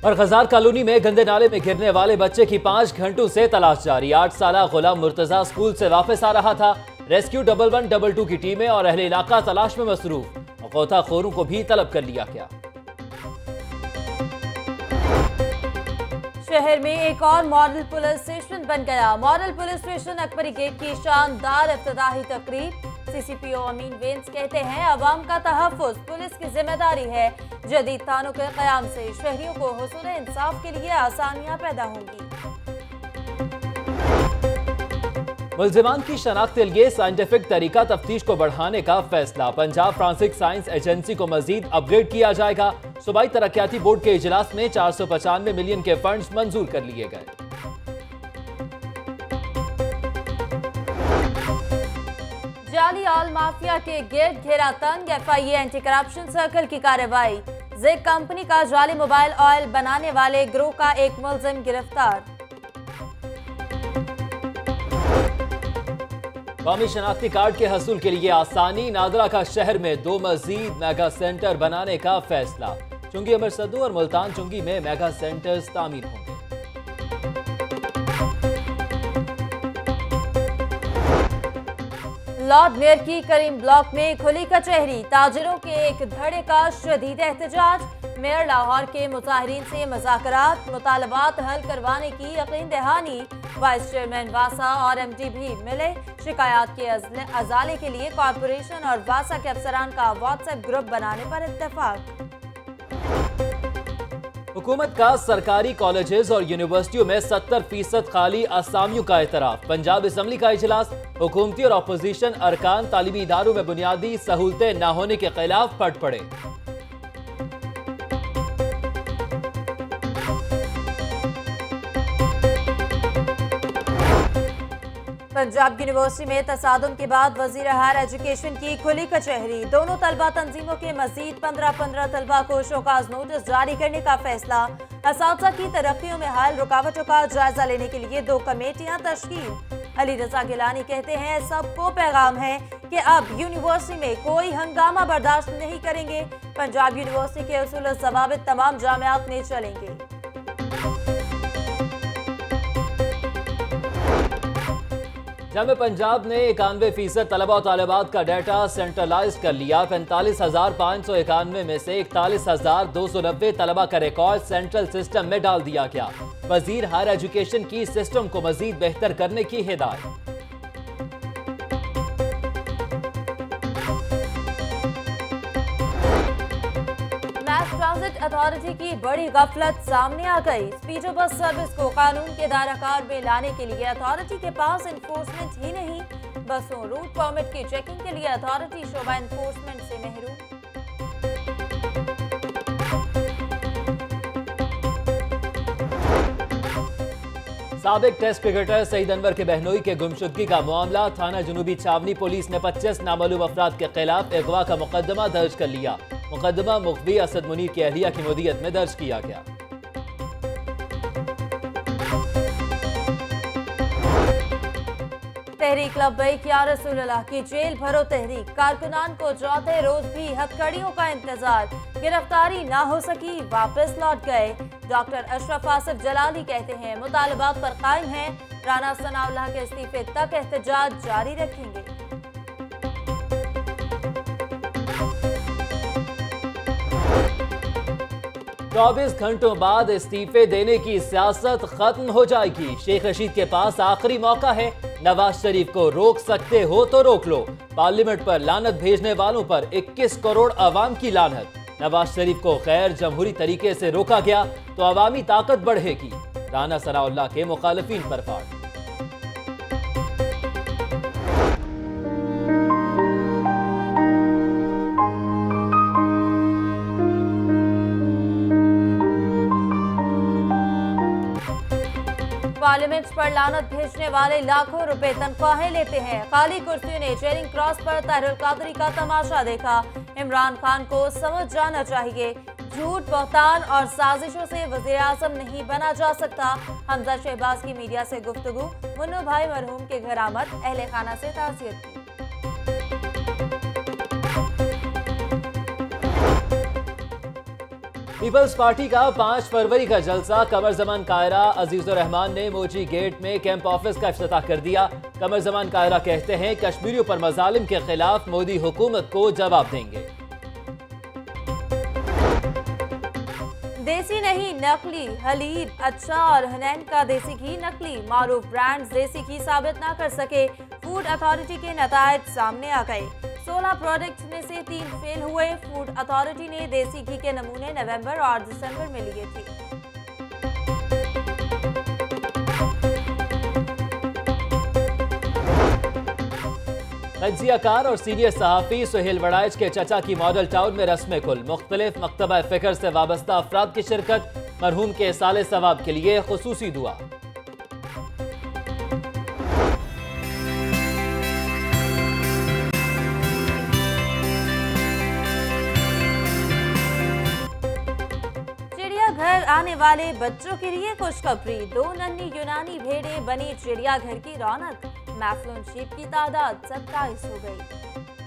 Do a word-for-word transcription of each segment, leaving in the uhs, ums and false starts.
और खजार कॉलोनी में गंदे नाले में गिरने वाले बच्चे की पांच घंटों से तलाश जारी। आठ साल गुलाम मुर्तजा स्कूल से वापस आ रहा था। Rescue double one double two की टीमें और अहले इलाका तलाश में मसरूफ। गोताखोरों को भी तलब कर लिया गया। शहर में एक और मॉडल पुलिस स्टेशन बन गया। Model police station Akbari gate की शानदार इफ्तिताही तकरीब। सीसीपीओ अमीन वेंस कहते हैं अवाम का तहफ़्फ़ुज़ पुलिस की जिम्मेदारी है। जदीद थानों के क़याम से शहरियों को हुसूल इंसाफ के लिए आसानियां पैदा होंगी। मुल्ज़िमान की शनाख्त के लिए साइंटिफिक तरीका तफ्तीश को बढ़ाने का फैसला। पंजाब फ्रांसिक साइंस एजेंसी को मजीद अपग्रेड किया जाएगा। सूबाई तरक्याती बोर्ड के इजलास में चार सौ पचानवे मिलियन के फंड्स मंजूर कर लिए गए। जाली आल माफिया के गिर्द घेरा तंग। F I A anti corruption circle की कार्रवाई। जिक कंपनी का जाली मोबाइल ऑयल बनाने वाले गिरोह का एक मुल्जिम गिरफ्तार। कौमी शनाख्ती कार्ड के हसूल के लिए आसानी। नादरा का शहर में दो मजीद मेगा सेंटर बनाने का फैसला। चुंगी अमरसदू और मुल्तान चुंगी में मेगा सेंटर्स तामीर होंगे। लॉर्ड मेयर की करीम ब्लॉक में खुली कचहरी। ताजिरों के एक धड़े का शदीद एहतजाज। मेयर लाहौर के मुजाहिरीन से मुज़ाकरात मुतालबात हल करवाने की यकीन दहानी। वाइस चेयरमैन वासा और एम डी भी मिले। शिकायत के अजाले के लिए कॉरपोरेशन और वासा के अफसरान का व्हाट्सएप ग्रुप बनाने पर इत्तेफाक। हुकूमत का सरकारी कॉलेजेस और यूनिवर्सिटियों में सत्तर फीसद खाली असामियों का एतराफ। पंजाब असम्बली का इजलास। हुकूमती और अपोजिशन अरकान तालीमी इदारों में बुनियादी सहूलतें न होने के खिलाफ फट पड़े। पंजाब यूनिवर्सिटी में तसादुम के बाद वजीर हायर एजुकेशन की खुली कचहरी। दोनों तलबा तंजीमों के मजीद पंद्रह पंद्रह तलबा को शोकाज नोटिस जारी करने का फैसला। असातिज़ा की तरक्कियों में हाल रुकावटों का जायजा लेने के लिए दो कमेटियां तश्कील। अली रजा गिलानी कहते हैं सबको पैगाम है कि अब यूनिवर्सिटी में कोई हंगामा बर्दाश्त नहीं करेंगे। पंजाब यूनिवर्सिटी के उसूल और ज़वाबित तमाम जामियात में चलेंगे। जामे पंजाब ने इक्यानवे फीसद तलबा और तालिबात का डाटा सेंट्रलाइज कर लिया। पैंतालीस हजार पाँच सौ इक्यानवे में से इकतालीस हजार दो सौ नब्बे तलबा का रिकॉर्ड सेंट्रल सिस्टम में डाल दिया गया। वजीर हायर एजुकेशन की सिस्टम को मजीद बेहतर करने की हिदायत। ट्रांजिट अथॉरिटी की बड़ी गफलत सामने आ गई। स्पीडो बस सर्विस को कानून के दायराकार में लाने के लिए अथॉरिटी के पास इन्फोर्समेंट ही नहीं। बसों रूट परमिट की चेकिंग के लिए अथॉरिटी शोबा इन्फोर्समेंट से महरूम। साबिक टेस्ट क्रिकेटर सईद अनवर के बहनोई के गुमशुदगी का मामला। थाना जुनूबी छावनी पुलिस ने पच्चीस नामालूम अफराद के खिलाफ अगवा का मुकदमा दर्ज कर लिया। मुकदमा मुखबी असद मुनीर की अहलिया की मुदियत में दर्ज किया गया। तहरीक लब्बैक या रसूल अल्लाह की जेल भरो तहरीक। कारकुनान को चौथे रोज भी हथकड़ियों का इंतजार। गिरफ्तारी ना हो सकी, वापस लौट गए। डॉक्टर अशरफ आसिफ जलाली कहते हैं मुतालबात पर कायम हैं। राना सनाउल्लाह के इस्तीफे तक एहतजाज जारी रखेंगे। चौबीस घंटों बाद इस्तीफे देने की सियासत खत्म हो जाएगी। शेख रशीद के पास आखिरी मौका है। नवाज शरीफ को रोक सकते हो तो रोक लो। पार्लियामेंट पर लानत भेजने वालों पर इक्कीस करोड़ अवाम की लानत। नवाज शरीफ को गैर जमहूरी तरीके से रोका गया तो अवामी ताकत बढ़ेगी। राना सनाउल्लाह के मुखालिफिन पर फाड़। पार्लियामेंट पर लानत भेजने वाले लाखों रुपए तनख्वाहें लेते हैं। खाली कुर्सियों ने चेयरिंग क्रॉस पर ताहिर-उल-क़ादरी का तमाशा देखा। इमरान खान को समझ जाना चाहिए झूठ, बहतान और साजिशों से वज़ीर आज़म नहीं बना जा सकता। हमजा शहबाज की मीडिया से गुफ्तगू। मुन्नू भाई मरहूम के घर आमद, अहले खाना से ताज़ियत की। पीपल्स पार्टी का पाँच फरवरी का जलसा कमर जमान कायरा अजीजुर रहमान ने मोची गेट में कैंप ऑफिस का इफ्तिताह कर दिया। कमर जमान कायरा कहते हैं कश्मीरियों पर मजालिम के खिलाफ मोदी हुकूमत को जवाब देंगे। देसी नहीं नकली हलीब, अच्छा और हनैन का देसी घी नकली, मारूफ ब्रांड्स देसी घी साबित ना कर सके। फूड अथॉरिटी के नतायज सामने आ गए। सोलह प्रोडक्ट्स में से तीन फेल हुए। फूड अथॉरिटी ने देसी घी के नमूने नवंबर और दिसंबर में लिए थे। तज्जियाकार और सीनियर सहाफ़ी सुहेल वड़ाइच के चचा की मॉडल टाउन में रस्म कुल, मुख्तलिफ मकतबा फ़िक्र से वाबस्ता अफराद की शिरकत, मरहूम के साले सवाब के लिए खुसूसी दुआ। चिड़ियाघर आने वाले बच्चों के लिए खुशखबरी, दो नन्ही यूनानी भेड़ें बनी चिड़ियाघर की रौनक। मैफ्लून शीप की तादाद सत्ताईस हो गई।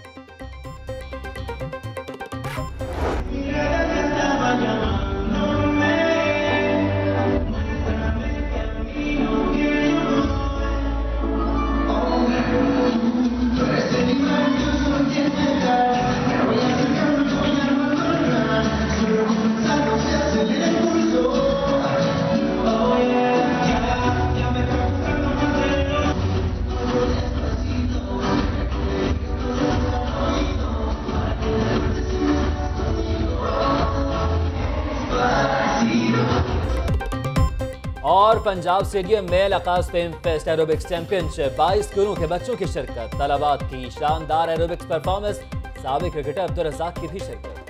और पंजाब स्टेडियम में लकास फेम फेस्ट एरोबिक्स चैंपियनशिप, बाईस स्कूलों के बच्चों की शिरकत, तलबात की शानदार एरोबिक्स परफॉर्मेंस, साबिक क्रिकेटर अब्दुल रज़ाक की भी शिरकत।